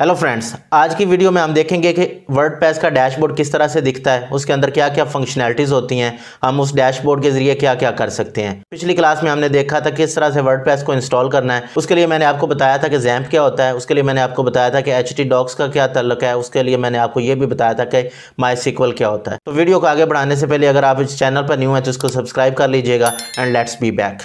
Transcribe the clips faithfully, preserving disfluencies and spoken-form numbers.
Hello friends, आज की video में हम देखेंगे कि वर्डप्रेस का डैशबोर्ड किस तरह से दिखता है, उसके अंदर क्या क्या फंक्शनैलिटीज़ होती हैं, हम उस डैशबोर्ड के ज़रिए क्या क्या कर सकते हैं। पिछली क्लास में हमने देखा था किस तरह से वर्डप्रेस को इंस्टॉल करना है। उसके लिए मैंने आपको बताया था कि जैम्प क्या होता है, उसके लिए मैंने आपको बताया था कि एच टी डॉक्स का क्या ताल्लुक है, उसके लिए मैंने आपको ये भी बताया था कि माई सिक्वल क्या होता है। तो वीडियो को आगे बढ़ाने से पहले अगर आप इस चैनल पर न्यू हैं तो इसको सब्सक्राइब कर लीजिएगा and let's be back.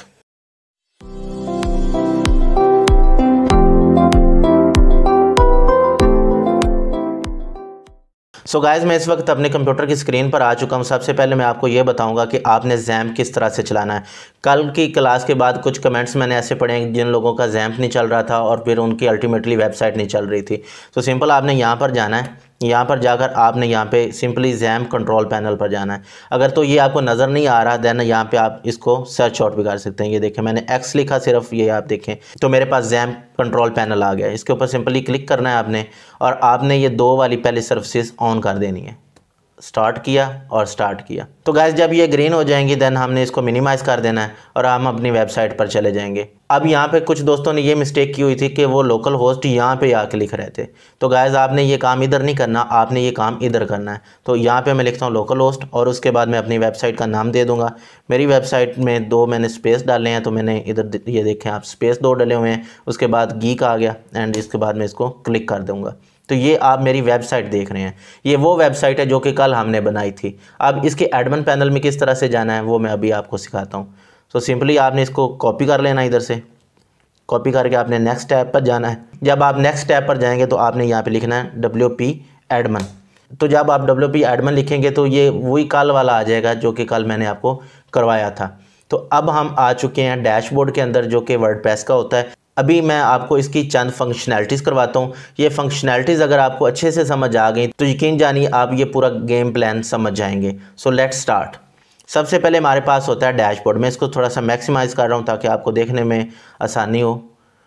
So so guys, मैं इस वक्त अपने कंप्यूटर की स्क्रीन पर आ चुका हूँ। सबसे पहले मैं आपको ये बताऊंगा कि आपने जैम्प किस तरह से चलाना है। कल की क्लास के बाद कुछ कमेंट्स मैंने ऐसे पढ़े हैं जिन लोगों का जैम्प नहीं चल रहा था और फिर उनकी अल्टीमेटली वेबसाइट नहीं चल रही थी। तो सिंपल आपने यहाँ पर जाना है, यहाँ पर जाकर आपने यहाँ पे सिंपली जैम्प कंट्रोल पैनल पर जाना है। अगर तो ये आपको नज़र नहीं आ रहा देन यहाँ पे आप इसको सर्च आउट भी कर सकते हैं। ये देखें, मैंने एक्स लिखा, सिर्फ ये आप देखें तो मेरे पास जैम्प कंट्रोल पैनल आ गया। इसके ऊपर सिंपली क्लिक करना है आपने और आपने ये दो वाली पहले सर्विसेज ऑन कर देनी है। स्टार्ट किया और स्टार्ट किया तो गाइस जब ये ग्रीन हो जाएंगी देन हमने इसको मिनिमाइज़ कर देना है और हम अपनी वेबसाइट पर चले जाएंगे। अब यहाँ पे कुछ दोस्तों ने ये मिस्टेक की हुई थी कि वो लोकल होस्ट यहाँ पे आके लिख रहे थे। तो गाइस आपने ये काम इधर नहीं करना, आपने ये काम इधर करना है। तो यहाँ पे मैं लिखता हूँ लोकल होस्ट और उसके बाद मैं अपनी वेबसाइट का नाम दे दूँगा। मेरी वेबसाइट में दो मैंने स्पेस डाले हैं तो मैंने इधर ये देखें आप स्पेस दो डले हुए हैं। उसके बाद गीक आ गया एंड इसके बाद मैं इसको क्लिक कर दूँगा। तो ये आप मेरी वेबसाइट देख रहे हैं, ये वो वेबसाइट है जो कि कल हमने बनाई थी। अब इसके एडमिन पैनल में किस तरह से जाना है वो मैं अभी आपको सिखाता हूँ। तो सिंपली आपने इसको कॉपी कर लेना, इधर से कॉपी करके आपने नेक्स्ट टैब पर जाना है। जब आप नेक्स्ट टैब पर जाएंगे तो आपने यहाँ पे लिखना है डब्ल्यू पी एडमिन। तो जब आप डब्ल्यू पी एडमिन लिखेंगे तो ये वही कल वाला आ जाएगा जो कि कल मैंने आपको करवाया था। तो अब हम आ चुके हैं डैशबोर्ड के अंदर जो कि वर्डप्रेस का होता है। अभी मैं आपको इसकी चंद फंक्शनैलिटीज़ करवाता हूँ। ये फंक्शनैलिटीज़ अगर आपको अच्छे से समझ आ गई तो यकीन जानिए आप ये पूरा गेम प्लान समझ जाएंगे। So let's start. सबसे पहले हमारे पास होता है डैशबोर्ड। मैं इसको थोड़ा सा मैक्सिमाइज़ कर रहा हूँ ताकि आपको देखने में आसानी हो।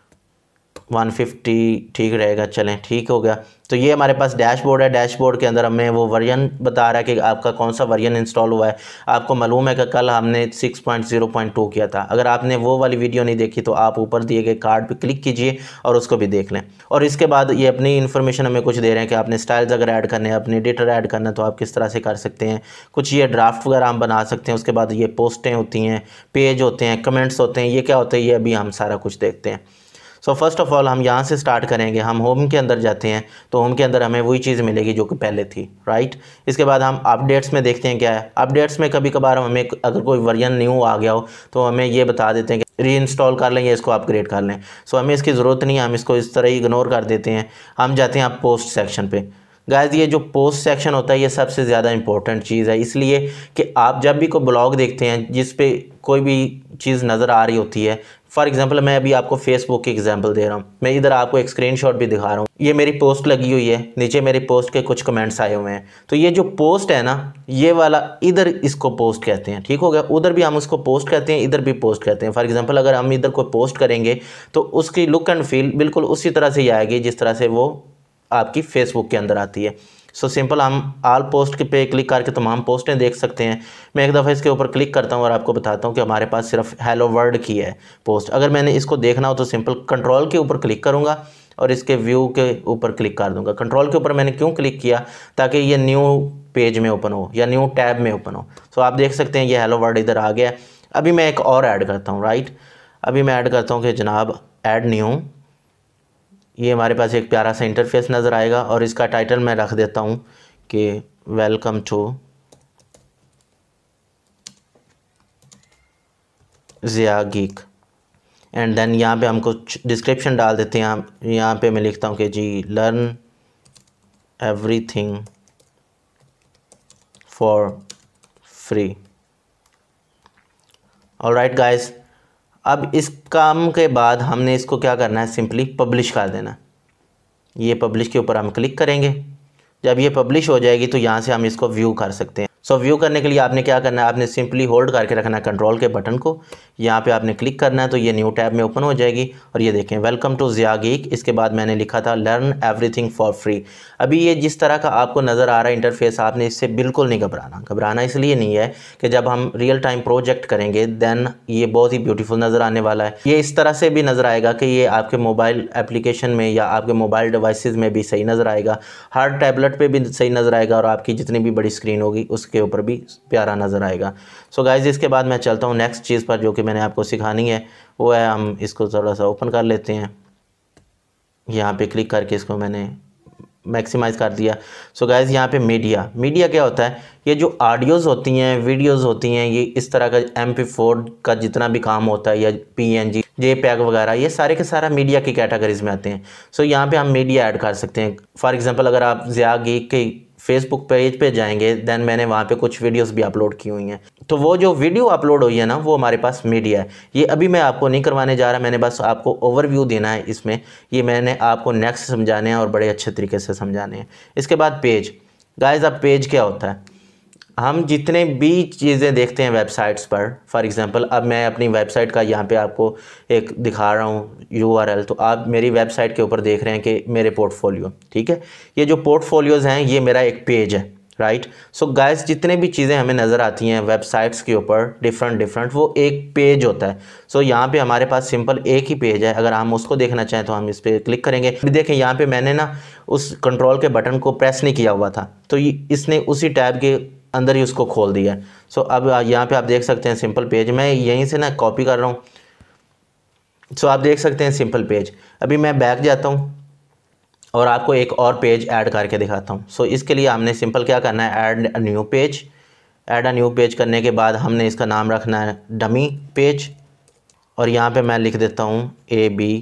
वन फिफ्टी ठीक रहेगा, चलें ठीक हो गया। तो ये हमारे पास डैशबोर्ड है। डैशबोर्ड के अंदर हमें वो वर्जन बता रहा है कि आपका कौन सा वर्जन इंस्टॉल हुआ है। आपको मालूम है कि कल हमने six point zero point two किया था। अगर आपने वो वाली वीडियो नहीं देखी तो आप ऊपर दिए गए कार्ड पे क्लिक कीजिए और उसको भी देख लें। और इसके बाद ये अपनी इन्फॉर्मेशन हमें कुछ दे रहे हैं कि आपने स्टाइल्स अगर ऐड करने हैं, अपने एडिटर ऐड करना है तो आप किस तरह से कर सकते हैं। कुछ ये ड्राफ्ट वगैरह हम बना सकते हैं। उसके बाद ये पोस्टें होती हैं, पेज होते हैं, कमेंट्स होते हैं। ये क्या होता है ये अभी हम सारा कुछ देखते हैं। सो फर्स्ट ऑफ़ ऑल हम यहाँ से स्टार्ट करेंगे। हम होम के अंदर जाते हैं तो होम के अंदर हमें वही चीज़ मिलेगी जो कि पहले थी, राइट। इसके बाद हम अपडेट्स में देखते हैं क्या है। अपडेट्स में कभी कभार हमें अगर कोई वर्जन न्यू आ गया हो तो हमें ये बता देते हैं कि री इंस्टॉल कर लें या इसको अपग्रेड कर लें। सो हमें इसकी ज़रूरत नहीं है, हम इसको इस तरह ही इग्नोर कर देते हैं। हम जाते हैं आप पोस्ट सेक्शन पे। गाइस ये जो पोस्ट सेक्शन होता है ये सबसे ज़्यादा इंपॉर्टेंट चीज़ है, इसलिए कि आप जब भी कोई ब्लॉग देखते हैं जिस पे कोई भी चीज़ नज़र आ रही होती है, फॉर एग्जांपल मैं अभी आपको फेसबुक की एग्जांपल दे रहा हूँ। मैं इधर आपको एक स्क्रीनशॉट भी दिखा रहा हूँ। ये मेरी पोस्ट लगी हुई है, नीचे मेरी पोस्ट के कुछ कमेंट्स आए हुए हैं। तो ये जो पोस्ट है ना, ये वाला इधर इसको पोस्ट कहते हैं, ठीक हो गया। उधर भी हम उसको पोस्ट कहते हैं, इधर भी पोस्ट कहते हैं। फॉर एग्जांपल अगर हम इधर कोई पोस्ट करेंगे तो उसकी लुक एंड फील बिल्कुल उसी तरह से ही आएगी जिस तरह से वो आपकी फेसबुक के अंदर आती है। सो so, सिंपल हम आल पोस्ट के पे क्लिक करके तमाम पोस्टें देख सकते हैं। मैं एक दफ़ा इसके ऊपर क्लिक करता हूँ और आपको बताता हूँ कि हमारे पास सिर्फ हेलो वर्ल्ड की है पोस्ट। अगर मैंने इसको देखना हो तो सिंपल कंट्रोल के ऊपर क्लिक करूँगा और इसके व्यू के ऊपर क्लिक कर दूँगा। कंट्रोल के ऊपर मैंने क्यों क्लिक किया, ताकि ये न्यू पेज में ओपन हो या न्यू टैब में ओपन हो। सो so, आप देख सकते हैं ये हेलो वर्ल्ड इधर आ गया। अभी मैं एक और ऐड करता हूँ, राइट। अभी मैं ऐड करता हूँ कि जनाब ऐड न्यू। ये हमारे पास एक प्यारा सा इंटरफेस नज़र आएगा और इसका टाइटल मैं रख देता हूँ कि welcome to Zia Geek. And then यहाँ पे हम कुछ डिस्क्रिप्शन डाल देते हैं। यहाँ पे मैं लिखता हूँ कि G learn everything for free. Alright guys, अब इस काम के बाद हमने इसको क्या करना है, सिंपली पब्लिश कर देना। ये पब्लिश के ऊपर हम क्लिक करेंगे। जब ये पब्लिश हो जाएगी तो यहाँ से हम इसको व्यू कर सकते हैं। सो व्यू करने के लिए आपने क्या करना है, आपने सिंपली होल्ड करके रखना है कंट्रोल के बटन को, यहाँ पे आपने क्लिक करना है तो ये न्यू टैब में ओपन हो जाएगी। और ये देखें वेलकम टू ज़िया गीक, इसके बाद मैंने लिखा था लर्न एवरीथिंग फॉर फ्री। अभी ये जिस तरह का आपको नज़र आ रहा है इंटरफेस, आपने इससे बिल्कुल नहीं घबराना। घबराना इसलिए नहीं है कि जब हम रियल टाइम प्रोजेक्ट करेंगे देन ये बहुत ही ब्यूटीफुल नज़र आने वाला है। ये इस तरह से भी नज़र आएगा कि ये आपके मोबाइल एप्लीकेशन में या आपके मोबाइल डिवाइसेस में भी सही नज़र आएगा, हर टैबलेट पे भी सही नज़र आएगा और आपकी जितनी भी बड़ी स्क्रीन होगी उसके ऊपर भी प्यारा नज़र आएगा। सो गाइज़ इसके बाद मैं चलता हूँ नेक्स्ट चीज़ पर जो कि मैंने आपको सिखानी है, वो है हम इसको थोड़ा सा ओपन कर लेते हैं। यहाँ पे क्लिक करके इसको मैंने मैक्सिमाइज़ कर दिया। सो गाइज़ यहाँ पे मीडिया, मीडिया क्या होता है, ये जो ऑडियोज़ होती हैं, वीडियोज़ होती हैं, ये इस तरह का एम पी फोर का जितना भी काम होता है या P N G JPEG वगैरह, ये सारे के सारा मीडिया की कैटेगरीज में आते हैं। सो यहाँ पे हम मीडिया ऐड कर सकते हैं। फॉर एग्जांपल अगर आप ज़िया गीक के फेसबुक पेज पे जाएंगे देन मैंने वहाँ पे कुछ वीडियोस भी अपलोड की हुई हैं, तो वो जो वीडियो अपलोड हुई है ना वो हमारे पास मीडिया है। ये अभी मैं आपको नहीं करवाने जा रहा, मैंने बस आपको ओवरव्यू देना है इसमें, ये मैंने आपको नेक्स्ट समझाने हैं और बड़े अच्छे तरीके से समझाने हैं। इसके बाद पेज, गाइस अब पेज क्या होता है, हम जितने भी चीज़ें देखते हैं वेबसाइट्स पर, फॉर एग्जांपल अब मैं अपनी वेबसाइट का यहाँ पे आपको एक दिखा रहा हूँ यू आर एल, तो आप मेरी वेबसाइट के ऊपर देख रहे हैं कि मेरे पोर्टफोलियो, ठीक है, ये जो पोर्टफोलियोज़ हैं ये मेरा एक पेज है, राइट। सो गाइस जितने भी चीज़ें हमें नज़र आती हैं वेबसाइट्स के ऊपर डिफरेंट डिफरेंट, वो एक पेज होता है। सो so, यहाँ पे हमारे पास सिंपल एक ही पेज है, अगर हम उसको देखना चाहें तो हम इस पर क्लिक करेंगे। अभी देखें यहाँ पे मैंने ना उस कंट्रोल के बटन को प्रेस नहीं किया हुआ था, तो इसने उसी टैब के अंदर ही उसको खोल दिया है। सो so, अब यहाँ पे आप देख सकते हैं सिंपल पेज, मैं यहीं से ना कॉपी कर रहा हूँ। सो so, आप देख सकते हैं सिंपल पेज। अभी मैं बैक जाता हूँ और आपको एक और पेज ऐड करके दिखाता हूँ। सो so, इसके लिए हमने सिंपल क्या करना है, add a new page. Add a new page करने के बाद हमने इसका नाम रखना है डमी पेज, और यहाँ पे मैं लिख देता हूँ A B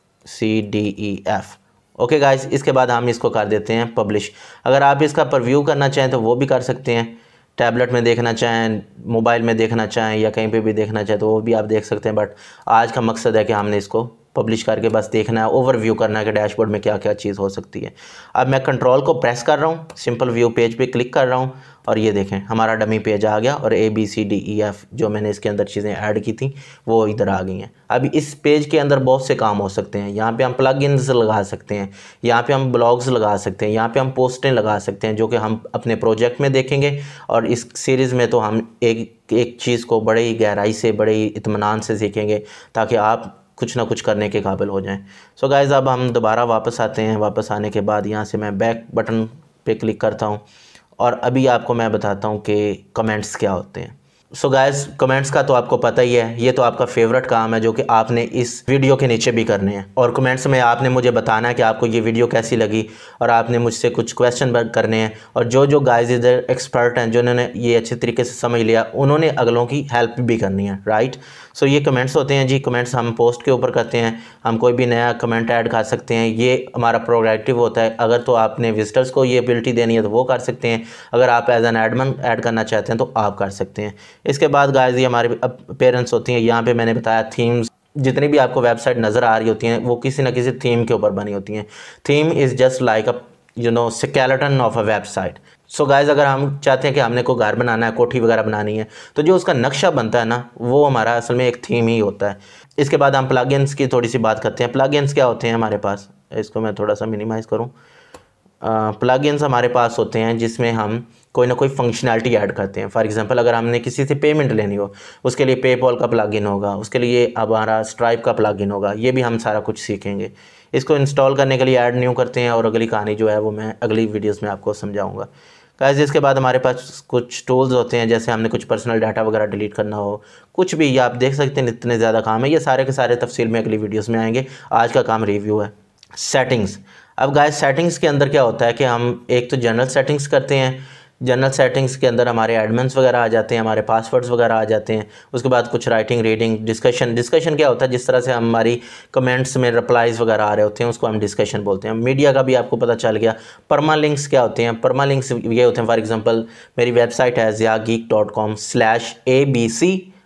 C D E F. Okay guys, इसके बाद हम इसको कर देते हैं पब्लिश। अगर आप इसका परव्यू करना चाहें तो वो भी कर सकते हैं, टैबलेट में देखना चाहें, मोबाइल में देखना चाहें या कहीं पे भी देखना चाहें तो वो भी आप देख सकते हैं। बट आज का मकसद है कि हमने इसको पब्लिश करके बस देखना है, ओवरव्यू करना है कि डैशबोर्ड में क्या क्या चीज़ हो सकती है। अब मैं कंट्रोल को प्रेस कर रहा हूँ, सिंपल व्यू पेज पे क्लिक कर रहा हूँ और ये देखें हमारा डमी पेज आ गया और A B C D E F जो मैंने इसके अंदर चीज़ें ऐड की थी वो इधर आ गई हैं। अब इस पेज के अंदर बहुत से काम हो सकते हैं। यहाँ पे हम प्लगइन्स लगा सकते हैं, यहाँ पे हम ब्लॉग्स लगा सकते हैं, यहाँ पे हम पोस्टें लगा सकते हैं जो कि हम अपने प्रोजेक्ट में देखेंगे। और इस सीरीज़ में तो हम एक एक चीज़ को बड़े ही गहराई से, बड़े ही इत्मीनान से सीखेंगे ताकि आप कुछ ना कुछ करने के काबिल हो जाएं। सो गाइज़ अब हम दोबारा वापस आते हैं। वापस आने के बाद यहाँ से मैं बैक बटन पे क्लिक करता हूँ और अभी आपको मैं बताता हूँ कि कमेंट्स क्या होते हैं। सो गाइस कमेंट्स का तो आपको पता ही है, ये तो आपका फेवरेट काम है जो कि आपने इस वीडियो के नीचे भी करने हैं। और कमेंट्स में आपने मुझे बताना है कि आपको ये वीडियो कैसी लगी और आपने मुझसे कुछ क्वेश्चन करने हैं। और जो जो गाइस इधर एक्सपर्ट हैं जिन्होंने ये अच्छे तरीके से समझ लिया, उन्होंने अगलों की हेल्प भी करनी है, राइट। सो ये कमेंट्स होते हैं जी। कमेंट्स हम पोस्ट के ऊपर करते हैं, हम कोई भी नया कमेंट ऐड कर सकते हैं, ये हमारा प्रोग्रेटिव होता है। अगर तो आपने विजिटर्स को ये एबिलिटी देनी है तो वो कर सकते हैं, अगर आप एज एन एडमिन ऐड करना चाहते हैं तो आप कर सकते हैं। इसके बाद गाइस ये हमारे पेरेंट्स होती हैं। यहाँ पे मैंने बताया थीम्स, जितनी भी आपको वेबसाइट नज़र आ रही होती हैं वो किसी न किसी थीम के ऊपर बनी होती हैं। Theme is just like a you know skeleton of a website. So guys अगर हम चाहते हैं कि हमने कोई घर बनाना है, कोठी वगैरह बनानी है, तो जो उसका नक्शा बनता है ना वो हमारा असल में एक थीम ही होता है। इसके बाद हम प्लगइन्स की थोड़ी सी बात करते हैं। प्लगइन्स क्या होते हैं हमारे पास, इसको मैं थोड़ा सा मिनिमाइज़ करूँ। प्लगइन्स हमारे पास होते हैं जिसमें हम कोई ना कोई फंक्शनैलिटी ऐड करते हैं। फॉर एग्जांपल अगर हमने किसी से पेमेंट लेनी हो, उसके लिए पेपॉल का प्लगइन होगा, उसके लिए हमारा स्ट्राइप का प्लगइन होगा, ये भी हम सारा कुछ सीखेंगे। इसको इंस्टॉल करने के लिए ऐड न्यू करते हैं और अगली कहानी जो है वो मैं अगली वीडियोस में आपको समझाऊंगा। गाइस इसके बाद हमारे पास कुछ टूल्स होते हैं, जैसे हमने कुछ पर्सनल डाटा वगैरह डिलीट करना हो, कुछ भी, ये आप देख सकते हैं इतने ज़्यादा काम है। ये सारे के सारे तफसील में अगली वीडियोज़ में आएंगे। आज का काम रिव्यू है। सेटिंग्स। अब गाइस सेटिंग्स के अंदर क्या होता है कि हम एक तो जनरल सेटिंग्स करते हैं। जनरल सेटिंग्स के अंदर हमारे एडमिन्स वगैरह आ जाते हैं, हमारे पासवर्ड्स वगैरह आ जाते हैं। उसके बाद कुछ राइटिंग, रीडिंग, डिस्कशन। डिस्कशन क्या होता है, जिस तरह से हमारी कमेंट्स में रिप्लाइज वगैरह आ रहे होते हैं उसको हम डिस्कशन बोलते हैं। मीडिया का भी आपको पता चल गया। परमा लिंक्स क्या होते हैं, परमा लिंक्स ये होते हैं, फॉर एग्जांपल मेरी वेबसाइट है Zia Geek dot com slash A B C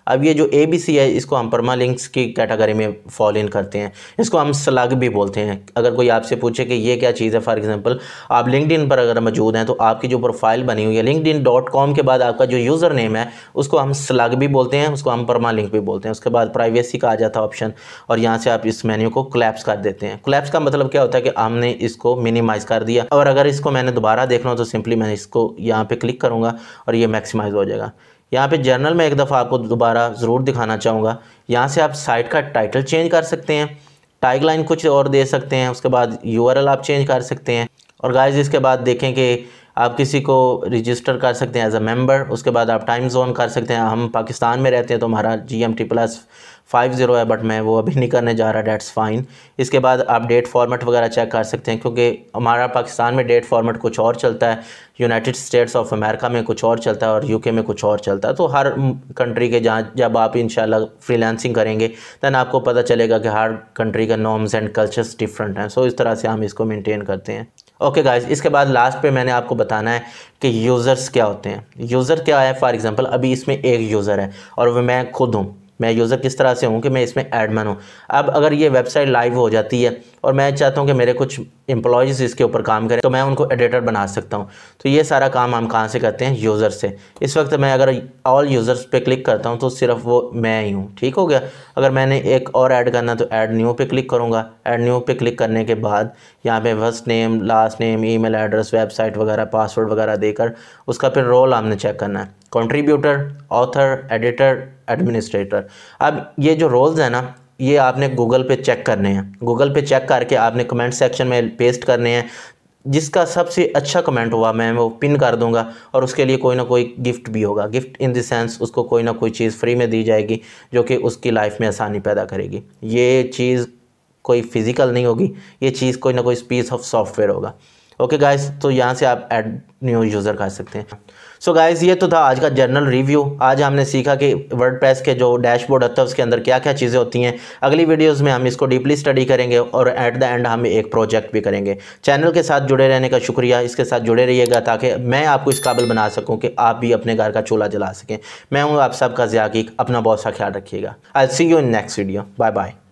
अब ये जो ए बी सी है इसको हम परमालिंक्स की कैटेगरी में फॉल इन करते हैं, इसको हम स्लग भी बोलते हैं। अगर कोई आपसे पूछे कि ये क्या चीज़ है, फॉर एग्जांपल आप लिंक्डइन पर अगर मौजूद हैं तो आपकी जो प्रोफाइल बनी हुई है लिंक्डइन डॉट कॉम के बाद आपका जो यूज़र नेम है उसको हम स्लग भी बोलते हैं, उसको हम परमालिंक भी बोलते हैं। उसके बाद प्राइवेसी का आ जाता है ऑप्शन और यहाँ से आप इस मेन्यू को कोलैप्स कर देते हैं। कोलैप्स का मतलब क्या होता है कि हमने इसको मिनिमाइज़ कर दिया, और अगर इसको मैंने दोबारा देखना हो तो सिंपली मैं इसको यहाँ पे क्लिक करूँगा और ये मैक्सिमाइज हो जाएगा। यहाँ पे जर्नल में एक दफ़ा आपको दोबारा ज़रूर दिखाना चाहूँगा, यहाँ से आप साइट का टाइटल चेंज कर सकते हैं, टैगलाइन कुछ और दे सकते हैं, उसके बाद यूआरएल आप चेंज कर सकते हैं। और गाइस इसके बाद देखें कि आप किसी को रजिस्टर कर सकते हैं एज अ मेंबर। उसके बाद आप टाइम जोन कर सकते हैं, हम पाकिस्तान में रहते हैं तो हमारा G M T plus five zero है, बट मैं वो अभी नहीं करने जा रहा, डेट्स फाइन। इसके बाद आप डेट फॉर्मेट वगैरह चेक कर सकते हैं, क्योंकि हमारा पाकिस्तान में डेट फॉर्मेट कुछ और चलता है, यूनाइटेड स्टेट्स ऑफ अमेरिका में कुछ और चलता है और यूके में कुछ और चलता है। तो हर कंट्री के जहाँ जब आप इंशाल्लाह फ्रीलांसिंग करेंगे दैन आपको पता चलेगा कि हर कंट्री का नॉर्म्स एंड कल्चर्स डिफरेंट हैं। सो इस तरह से हम इसको मेंटेन करते हैं। ओके गाइस, इसके बाद लास्ट पे मैंने आपको बताना है कि यूज़र्स क्या होते हैं। यूज़र क्या है, फॉर एग्जांपल अभी इसमें एक यूज़र है और वह मैं खुद हूँ। मैं यूज़र किस तरह से हूँ कि मैं इसमें एडमिन हूँ। अब अगर ये वेबसाइट लाइव हो जाती है और मैं चाहता हूँ कि मेरे कुछ एम्प्लॉयज़ इसके ऊपर काम करें तो मैं उनको एडिटर बना सकता हूँ। तो ये सारा काम हम कहाँ से करते हैं, यूज़र से। इस वक्त मैं अगर ऑल यूज़र्स पे क्लिक करता हूँ तो सिर्फ वो मैं ही हूँ, ठीक हो गया। अगर मैंने एक और ऐड करना तो ऐड न्यू पे क्लिक करूँगा। ऐड न्यू पे क्लिक करने के बाद यहाँ पे first name, last name, email address, website वगैरह, पासवर्ड वगैरह देकर उसका फिर रोल हमने चेक करना है, कंट्रीब्यूटर, ऑथर, एडिटर, एडमिनिस्ट्रेटर। अब ये जो रोल्स हैं ना ये आपने गूगल पे चेक करने हैं। गूगल पे चेक करके आपने कमेंट सेक्शन में पेस्ट करने हैं। जिसका सबसे अच्छा कमेंट हुआ मैं वो पिन कर दूंगा और उसके लिए कोई ना कोई गिफ्ट भी होगा। गिफ्ट इन द सेंस उसको कोई ना कोई चीज़ फ्री में दी जाएगी जो कि उसकी लाइफ में आसानी पैदा करेगी। ये चीज़ कोई फिज़िकल नहीं होगी, ये चीज़ कोई ना कोई पीस ऑफ सॉफ्टवेयर होगा। ओके गाइस, तो यहाँ से आप ऐड न्यू यूज़र कर सकते हैं। सो so गाइस, ये तो था आज का जर्नल रिव्यू। आज हमने सीखा कि वर्डप्रेस के जो डैशबोर्ड होता है उसके अंदर क्या क्या चीज़ें होती हैं। अगली वीडियोस में हम इसको डीपली स्टडी करेंगे और एट द एंड हम एक प्रोजेक्ट भी करेंगे। चैनल के साथ जुड़े रहने का शुक्रिया। इसके साथ जुड़े रहिएगा ताकि मैं आपको इस काबिल बना सकूँ कि आप भी अपने घर का चूल्हा जला सकें। मैं हूँ आप सबका ज़िया हकीक। अपना बहुत सा ख्याल रखिएगा। I see you in next video. Bye bye.